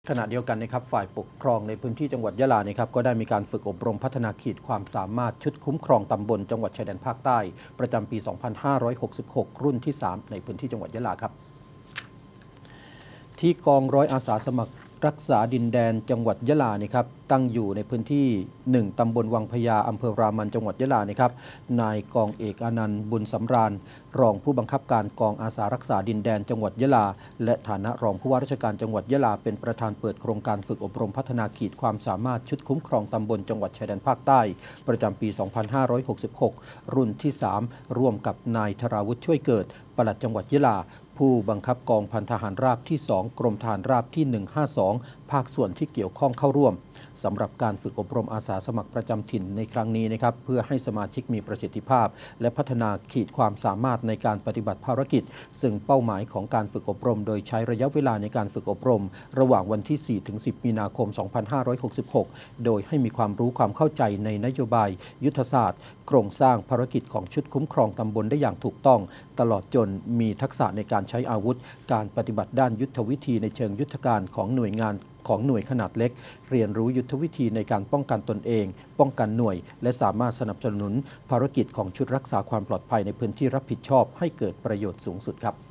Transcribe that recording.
ขณะเดียวกันนะครับฝ่ายปกครองในพื้นที่จังหวัดยะลานะครับก็ได้มีการฝึกอบรมพัฒนาขีดความสามารถชุดคุ้มครองตำบลจังหวัดชายแดนภาคใต้ประจำปี 2566 รุ่นที่ 3 ในพื้นที่จังหวัดยะลาครับที่กองร้อยอาสาสมัครรักษาดินแดนจังหวัดยะลานะครับตั้งอยู่ในพื้นที่ 1 ตำบลวังพญาอำเภอรามันจังหวัดยะลานะครับนายกองเอกอนันต์บุญสำราญรองผู้บังคับการกองอาสารักษาดินแดนจังหวัดยะลาและฐานะรองผู้ว่าราชการจังหวัดยะลาเป็นประธานเปิดโครงการฝึกอบรมพัฒนาขีดความสามารถชุดคุ้มครองตำบลจังหวัดชายแดนภาคใต้ประจำปี 2566 รุ่นที่ 3 ร่วมกับนายธราวุฒิช่วยเกิดปลัดจังหวัดยะลาผู้บังคับกองพันทหารราบที่ 2 กรมทหารราบที่ 152 ภาคส่วนที่เกี่ยวข้องเข้าร่วมสำหรับการฝึกอบรมอาสาสมัครประจำถิ่นในครั้งนี้นะครับเพื่อให้สมาชิกมีประสิทธิภาพและพัฒนาขีดความสามารถในการปฏิบัติภารกิจซึ่งเป้าหมายของการฝึกอบรมโดยใช้ระยะเวลาในการฝึกอบรมระหว่างวันที่ 4-10 มีนาคม 2566 โดยให้มีความรู้ความเข้าใจในนโยบายยุทธศาสตร์โครงสร้างภารกิจของชุดคุ้มครองตำบลได้อย่างถูกต้องตลอดจนมีทักษะในการใช้อาวุธการปฏิบัติด้านยุทธวิธีในเชิงยุทธการของหน่วยงานของหน่วยขนาดเล็กเรียนรู้ยุทธวิธีในการป้องกันตนเองป้องกันหน่วยและสามารถสนับสนุนภารกิจของชุดรักษาความปลอดภัยในพื้นที่รับผิดชอบให้เกิดประโยชน์สูงสุดครับ